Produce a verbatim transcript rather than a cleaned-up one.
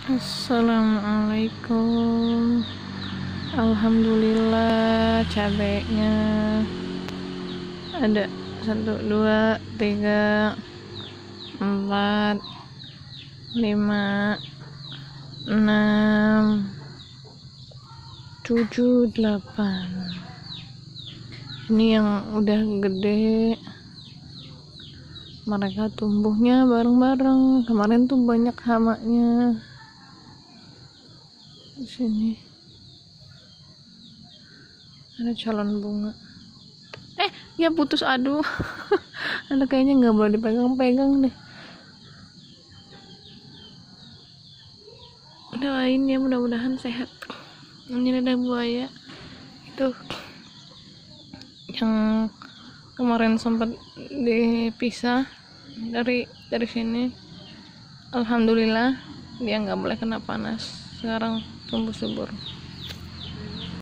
Assalamualaikum. Alhamdulillah cabenya ada satu dua tiga empat lima enam tujuh delapan. Ini yang udah gede, mereka tumbuhnya bareng-bareng. Kemarin tuh banyak hamanya di sini. Ada calon bunga. Eh, ya putus, aduh. Ada kayaknya nggak boleh dipegang-pegang deh. Doain ya, mudah-mudahan sehat. Ini ada buaya itu yang kemarin sempat dipisah dari dari sini. Alhamdulillah dia nggak boleh kena panas, sekarang tumbuh subur.